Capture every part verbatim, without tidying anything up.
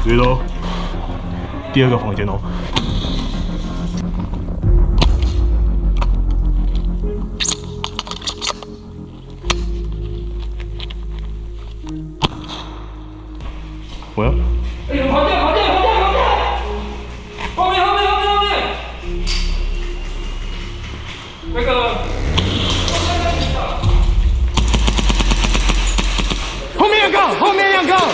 对喽，第二个房间哦。我要。哎，有房间，房间，房间，房间！后面，后面，后面，后面！那个。后面两个，后面两个。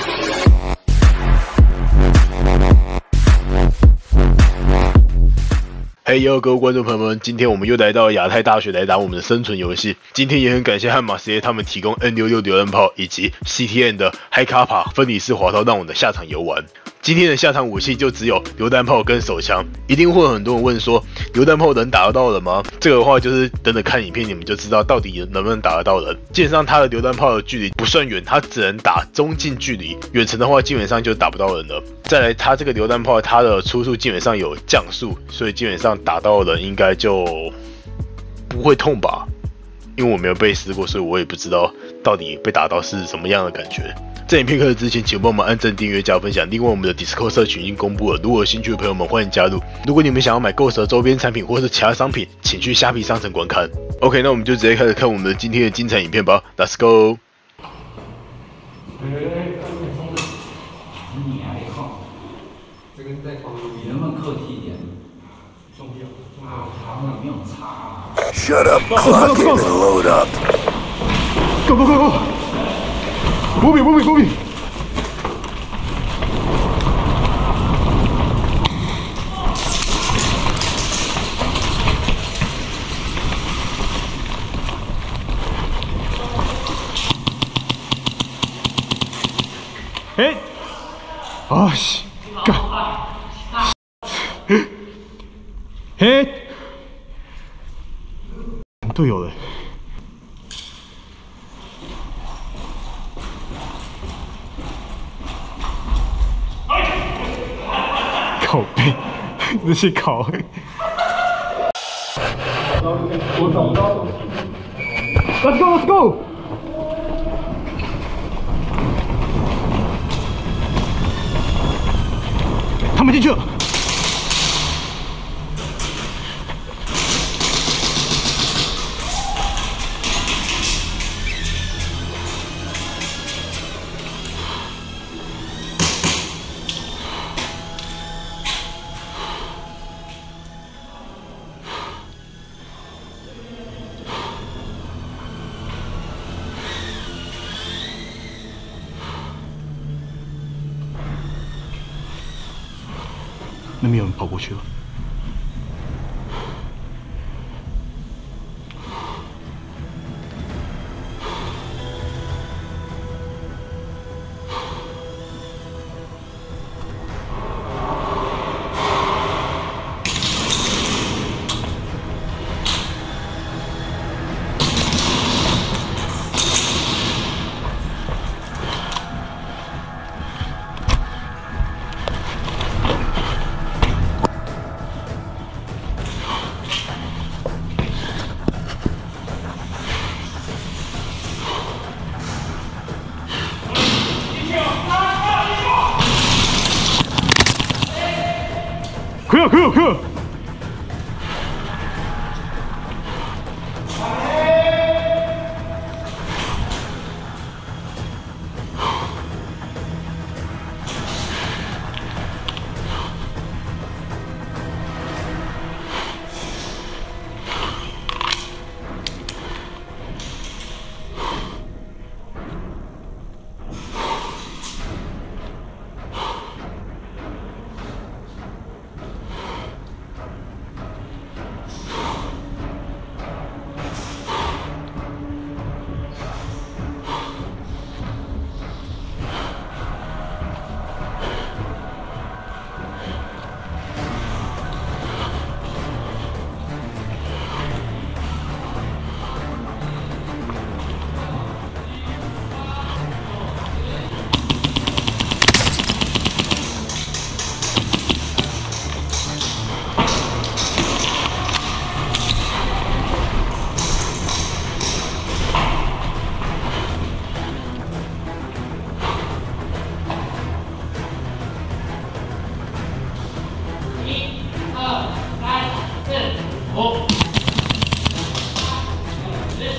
嘿呦，各位观众朋友们，今天我们又来到亚太大学来打我们的生存游戏。今天也很感谢汉马实业他们提供 N 六六 榴弹炮以及 C T N 的 High Kappa 分离式滑刀，让我们的下场游玩。今天的下场武器就只有榴弹炮跟手枪。一定会有很多人问说，榴弹炮能打得到人吗？这个的话就是等等看影片，你们就知道到底能不能打得到人。基本上它的榴弹炮的距离不算远，它只能打中近距离，远程的话基本上就打不到人了。再来，它这个榴弹炮它的出速基本上有降速，所以基本上打到人应该就不会痛吧？因为我没有被试过，所以我也不知道到底被打到是什么样的感觉。在影片开始之前，请帮我们按赞、订阅、加分享。另外，我们的 Discord 社群已经公布了，如果有兴趣的朋友们欢迎加入。如果你们想要买 Ghost 的周边产品或是其他商品，请去虾皮商城观看。OK， 那我们就直接开始看我们的今天的精彩影片吧 ，Let's go！ 这个在放你能不能客气一点？重要，重要，他们没有差。Shut up, clock it and load up. Go go go go! Move it, move it, move it! 哎，啊西，干，嘿，队友嘞。 靠背，那些考。我找到。Let's go, let's go. 他们进去了。那边有人跑过去了。可以可以可以。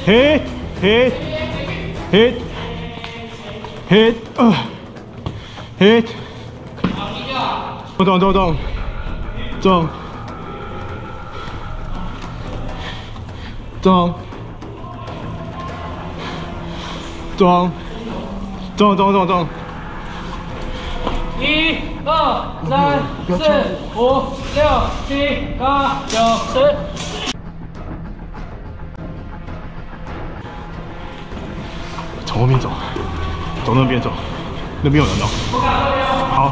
hit hit hit hit 呃 hit 动动动动动动动动动动一二三四五六七八九十。 从后面走，走那边走，那边有人哦。好。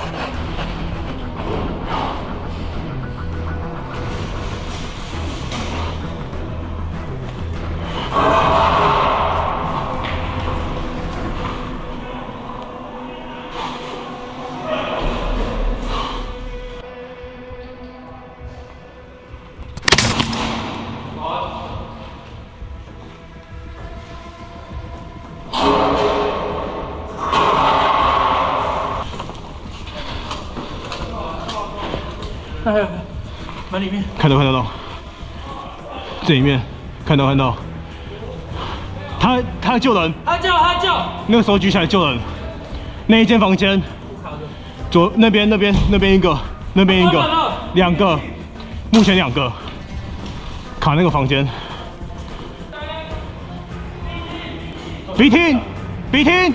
门里面看到看得到，这里面看到看到，他他救人， 他救他救， 那个手举起来救人，那一间房间，左那边那边那边一个，那边一个，两个，目前两个，卡那个房间。B team B team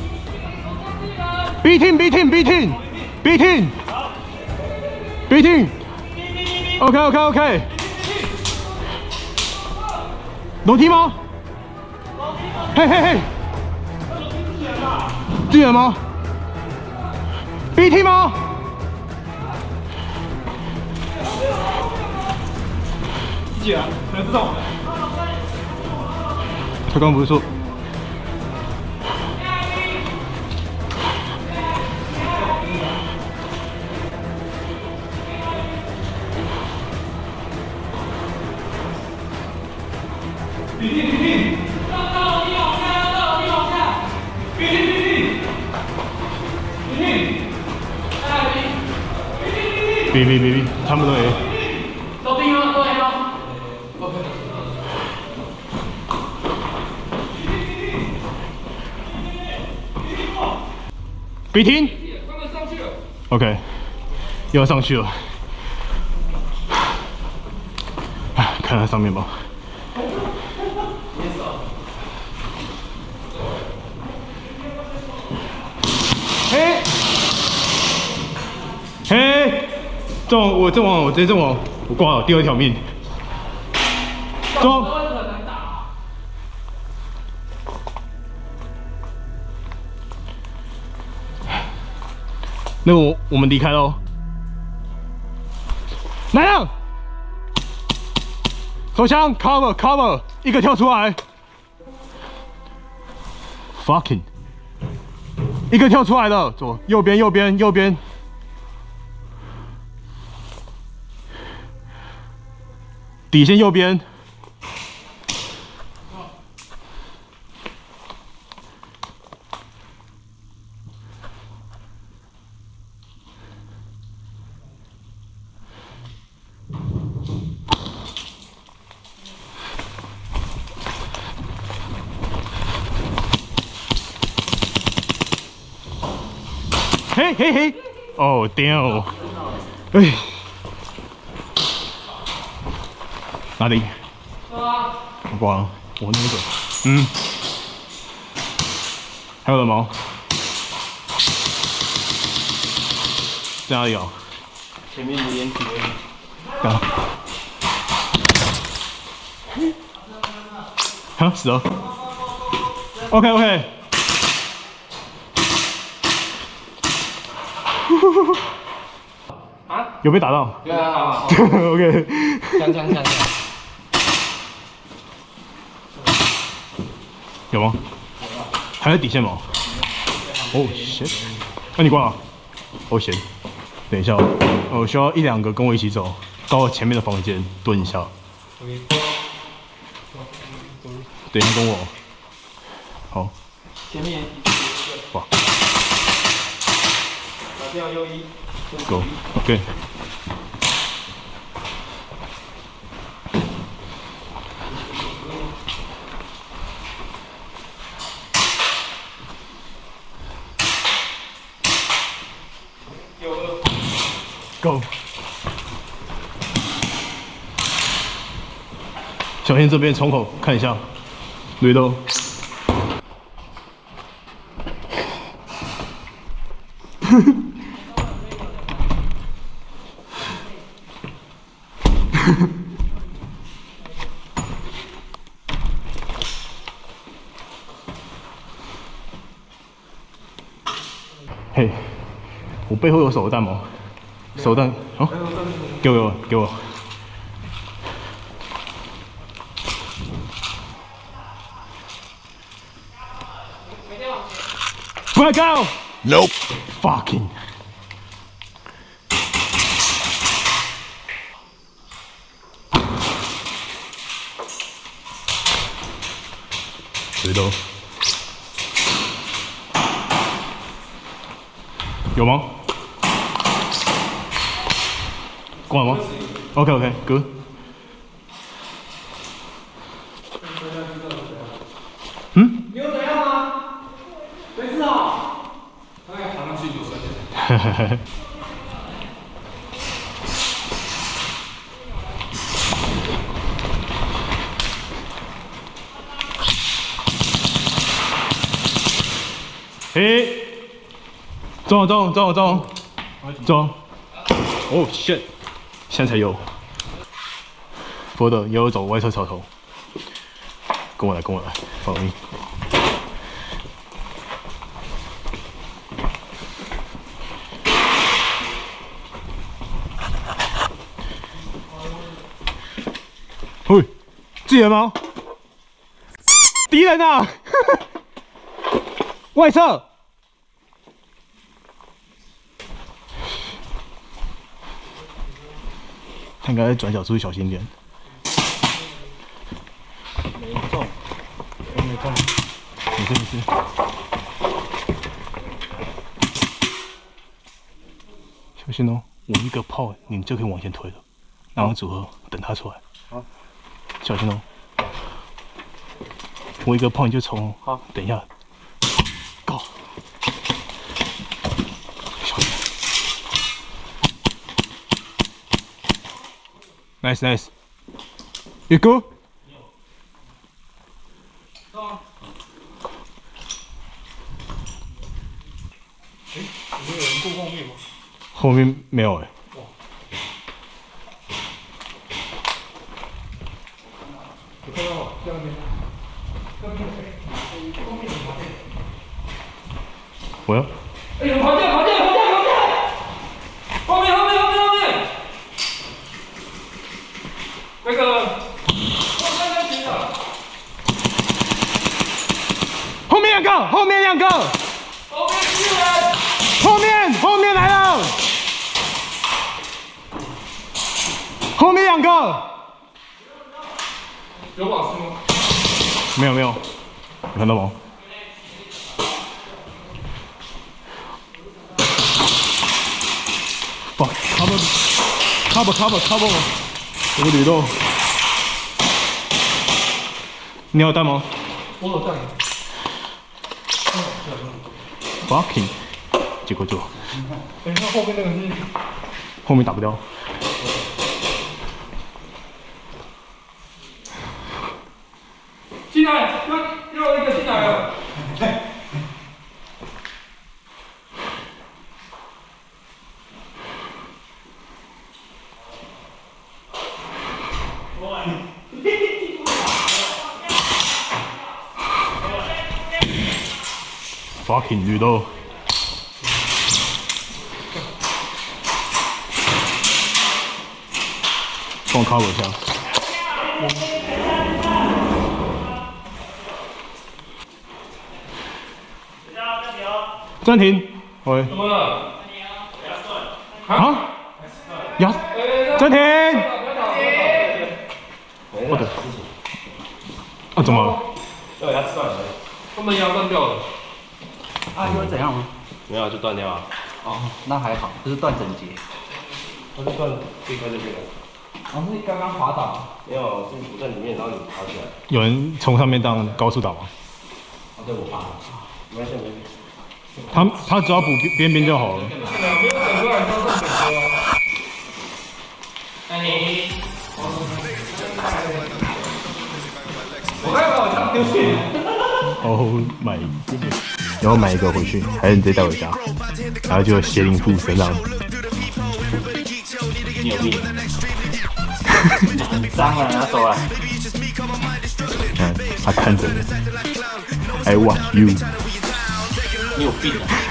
B team B team B team B team B team OK OK OK， 楼梯吗？嘿嘿嘿，支援吗 ？B T 吗？姐，才知道。他刚不是说？比拼比拼，到到楼梯往下，到楼梯往下，比拼比拼，比拼，哎比，比拼比拼，比拼比拼，他们都 A， 都 B 吗？都 A 吗 ？OK。 比拼， 他们上去了。 OK， 又要上去了，哎，看在上面吧。嘿，嘿，中我阵亡，我直接阵亡，我挂了第二条命。中。那我我们离开喽。来了，手枪 cover cover， 一个跳出来 ，fucking。一个跳出来了，左右边右边右边，底线右边，嘿嘿嘿，哦 damn， 哎，哪里？我挂了，我那个，嗯，还有人吗？在哪里啊？ 前面的烟体而已。 干嘛？啊，死了。OK OK。 啊？ 有被打到？ 有啊。 OK。 讲讲讲讲。 有吗？还在底线吗？哦，行。那你挂了？哦，行。等一下，我需要一两个跟我一起走，到我前面的房间蹲一下。等一下跟我。好。 前面。 哇。 打掉右一。 Go。OK。 Go。小心这边窗口，看一下。雷豆。嘿，我背后有手弹吗？手弹，哦，给我，给我。Back out! Nope. Fucking. 石头。有吗？关了吗 ？OK OK good。嗯？ 你有怎样吗？没事啊。大概爬上去有三点。 嘿嘿嘿。嘿。 中中中中中！哦 shit！ 现在才有。佛的也有走外侧草头，跟我来，跟我来 ，follow me。嘿，自己人吗？敌人啊！外侧。 应该转角出去小心点。 没中，我没中。 没事没事。小心哦！我一个炮，你就可以往前推了。然后组合，等他出来。好。小心哦！我一个炮你就冲。好。等一下。Go。小心。 Nice, nice. You go? 到啊。哎，有没有人过后面吗？ 后面没有哎、欸。哇。 我看到了，这边。这边后面有爬垫。 我要。 哎，有爬垫，爬垫，爬垫，爬垫！后面，后面，后面，后面。 那个，我刚刚停了。 后面两个，后面两个， 后面是人。 后面后面来了，后面两个。 有瓦斯吗？ 没有没有，你看到吗？哇 ，cover cover cover cover。 有个铝豆，你有带吗？ 我有带。 Fucking， 结果就…… 哎，那后面那个是？ 后面打不掉。 进来，又又有一个进来了。 Fucking 绿豆，帮我 cover 一下。暂停。喂。 怎么了？ 啊？呀？暂停。我的。啊？怎么了？ 对，牙齿断了。 他们牙断掉了。 啊，会怎样吗？ 没有，就断掉了。 哦，那还好，就是断整节。 它就断这块这边了。 哦，是刚刚滑倒。 没有，是不在里面，然后你爬起来。 有人从上面当高速打吗？ 哦，对，我爬了。 没关系，没关系。 他他只要补边边就好了。 没有整出来，都断整节哦。 Oh my god！ 然后买一个回去，还是你直接带回家，然后就邪灵附身上。 你有病！很脏啊，拿走啊！ 嗯，他看着你 ，I watch you。 你有病啊！